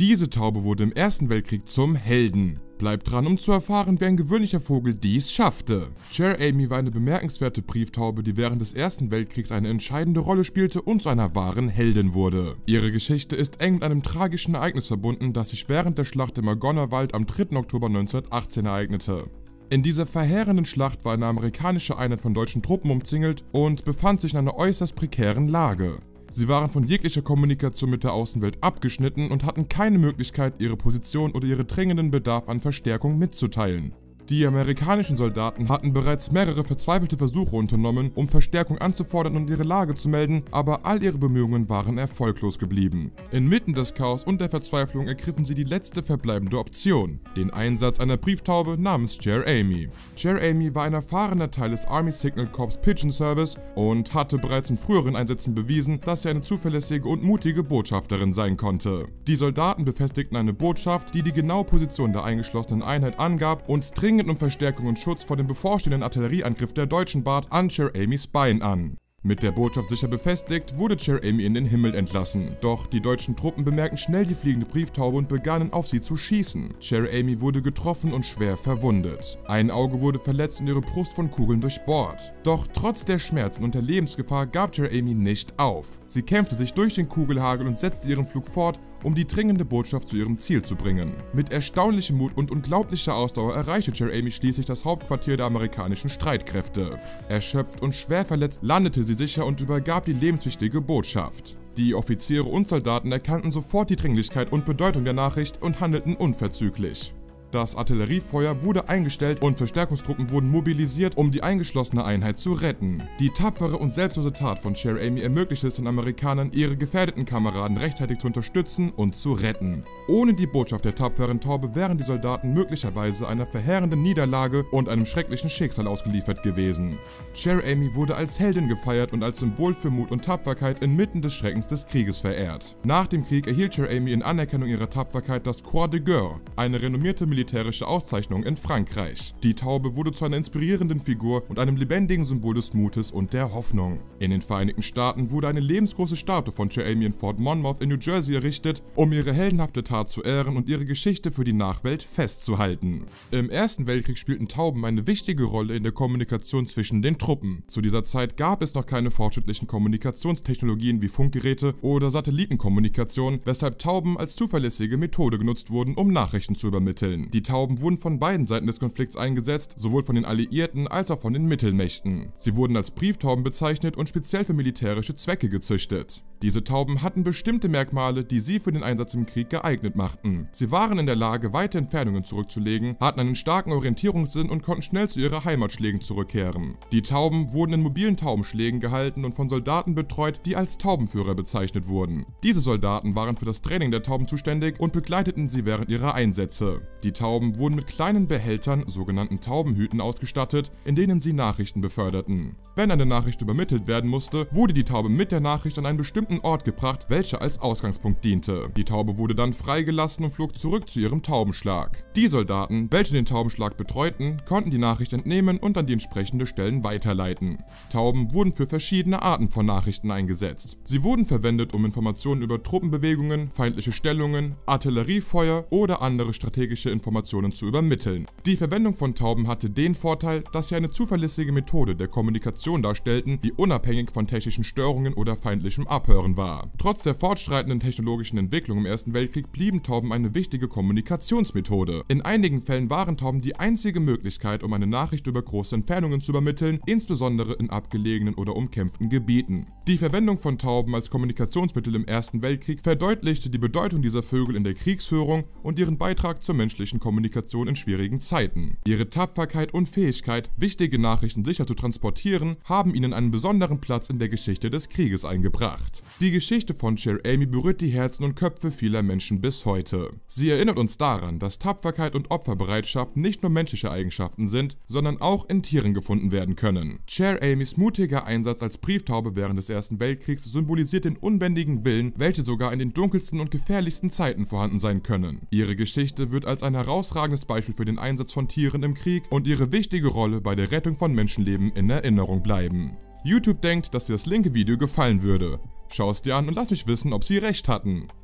Diese Taube wurde im Ersten Weltkrieg zum Helden. Bleibt dran, um zu erfahren, wie ein gewöhnlicher Vogel dies schaffte. Cher Amy war eine bemerkenswerte Brieftaube, die während des Ersten Weltkriegs eine entscheidende Rolle spielte und zu einer wahren Heldin wurde. Ihre Geschichte ist eng mit einem tragischen Ereignis verbunden, das sich während der Schlacht im Argonner Wald am 3. Oktober 1918 ereignete. In dieser verheerenden Schlacht war eine amerikanische Einheit von deutschen Truppen umzingelt und befand sich in einer äußerst prekären Lage. Sie waren von jeglicher Kommunikation mit der Außenwelt abgeschnitten und hatten keine Möglichkeit, ihre Position oder ihren dringenden Bedarf an Verstärkung mitzuteilen. Die amerikanischen Soldaten hatten bereits mehrere verzweifelte Versuche unternommen, um Verstärkung anzufordern und ihre Lage zu melden, aber all ihre Bemühungen waren erfolglos geblieben. Inmitten des Chaos und der Verzweiflung ergriffen sie die letzte verbleibende Option, den Einsatz einer Brieftaube namens Cher Amy. Cher Amy war ein erfahrener Teil des Army Signal Corps Pigeon Service und hatte bereits in früheren Einsätzen bewiesen, dass sie eine zuverlässige und mutige Botschafterin sein konnte. Die Soldaten befestigten eine Botschaft, die die genaue Position der eingeschlossenen Einheit angab und dringend um Verstärkung und Schutz vor dem bevorstehenden Artillerieangriff der Deutschen bat an Cher Amys Bein an. Mit der Botschaft sicher befestigt, wurde Cher Amy in den Himmel entlassen. Doch die deutschen Truppen bemerkten schnell die fliegende Brieftaube und begannen auf sie zu schießen. Cher Amy wurde getroffen und schwer verwundet. Ein Auge wurde verletzt und ihre Brust von Kugeln durchbohrt. Doch trotz der Schmerzen und der Lebensgefahr gab Cher Amy nicht auf. Sie kämpfte sich durch den Kugelhagel und setzte ihren Flug fort, um die dringende Botschaft zu ihrem Ziel zu bringen. Mit erstaunlichem Mut und unglaublicher Ausdauer erreichte Cher Amy schließlich das Hauptquartier der amerikanischen Streitkräfte. Erschöpft und schwer verletzt landete sie sicher und übergab die lebenswichtige Botschaft. Die Offiziere und Soldaten erkannten sofort die Dringlichkeit und Bedeutung der Nachricht und handelten unverzüglich. Das Artilleriefeuer wurde eingestellt und Verstärkungstruppen wurden mobilisiert, um die eingeschlossene Einheit zu retten. Die tapfere und selbstlose Tat von Cher Amy ermöglichte es den Amerikanern, ihre gefährdeten Kameraden rechtzeitig zu unterstützen und zu retten. Ohne die Botschaft der tapferen Taube wären die Soldaten möglicherweise einer verheerenden Niederlage und einem schrecklichen Schicksal ausgeliefert gewesen. Cher Amy wurde als Heldin gefeiert und als Symbol für Mut und Tapferkeit inmitten des Schreckens des Krieges verehrt. Nach dem Krieg erhielt Cher Amy in Anerkennung ihrer Tapferkeit das Croix de Guerre, eine renommierte militärische Auszeichnung in Frankreich. Die Taube wurde zu einer inspirierenden Figur und einem lebendigen Symbol des Mutes und der Hoffnung. In den Vereinigten Staaten wurde eine lebensgroße Statue von Cher Amy in Fort Monmouth in New Jersey errichtet, um ihre heldenhafte Tat zu ehren und ihre Geschichte für die Nachwelt festzuhalten. Im Ersten Weltkrieg spielten Tauben eine wichtige Rolle in der Kommunikation zwischen den Truppen. Zu dieser Zeit gab es noch keine fortschrittlichen Kommunikationstechnologien wie Funkgeräte oder Satellitenkommunikation, weshalb Tauben als zuverlässige Methode genutzt wurden, um Nachrichten zu übermitteln. Die Tauben wurden von beiden Seiten des Konflikts eingesetzt, sowohl von den Alliierten als auch von den Mittelmächten. Sie wurden als Brieftauben bezeichnet und speziell für militärische Zwecke gezüchtet. Diese Tauben hatten bestimmte Merkmale, die sie für den Einsatz im Krieg geeignet machten. Sie waren in der Lage, weite Entfernungen zurückzulegen, hatten einen starken Orientierungssinn und konnten schnell zu ihrer Heimatschlägen zurückkehren. Die Tauben wurden in mobilen Taubenschlägen gehalten und von Soldaten betreut, die als Taubenführer bezeichnet wurden. Diese Soldaten waren für das Training der Tauben zuständig und begleiteten sie während ihrer Einsätze. Die Tauben wurden mit kleinen Behältern, sogenannten Taubenhüten, ausgestattet, in denen sie Nachrichten beförderten. Wenn eine Nachricht übermittelt werden musste, wurde die Taube mit der Nachricht an einen bestimmten Ort gebracht, welcher als Ausgangspunkt diente. Die Taube wurde dann freigelassen und flog zurück zu ihrem Taubenschlag. Die Soldaten, welche den Taubenschlag betreuten, konnten die Nachricht entnehmen und an die entsprechenden Stellen weiterleiten. Tauben wurden für verschiedene Arten von Nachrichten eingesetzt. Sie wurden verwendet, um Informationen über Truppenbewegungen, feindliche Stellungen, Artilleriefeuer oder andere strategische Informationen zu übermitteln. Die Verwendung von Tauben hatte den Vorteil, dass sie eine zuverlässige Methode der Kommunikation darstellten, die unabhängig von technischen Störungen oder feindlichem Abhören war. Trotz der fortschreitenden technologischen Entwicklung im Ersten Weltkrieg blieben Tauben eine wichtige Kommunikationsmethode. In einigen Fällen waren Tauben die einzige Möglichkeit, um eine Nachricht über große Entfernungen zu übermitteln, insbesondere in abgelegenen oder umkämpften Gebieten. Die Verwendung von Tauben als Kommunikationsmittel im Ersten Weltkrieg verdeutlichte die Bedeutung dieser Vögel in der Kriegsführung und ihren Beitrag zur menschlichen Kommunikation in schwierigen Zeiten. Ihre Tapferkeit und Fähigkeit, wichtige Nachrichten sicher zu transportieren, haben ihnen einen besonderen Platz in der Geschichte des Krieges eingebracht. Die Geschichte von Cher Amy berührt die Herzen und Köpfe vieler Menschen bis heute. Sie erinnert uns daran, dass Tapferkeit und Opferbereitschaft nicht nur menschliche Eigenschaften sind, sondern auch in Tieren gefunden werden können. Cher Amys mutiger Einsatz als Brieftaube während des Ersten Weltkriegs symbolisiert den unbändigen Willen, welche sogar in den dunkelsten und gefährlichsten Zeiten vorhanden sein können. Ihre Geschichte wird als ein herausragendes Beispiel für den Einsatz von Tieren im Krieg und ihre wichtige Rolle bei der Rettung von Menschenleben in Erinnerung bleiben. YouTube denkt, dass dir das linke Video gefallen würde. Schau es dir an und lass mich wissen, ob sie recht hatten.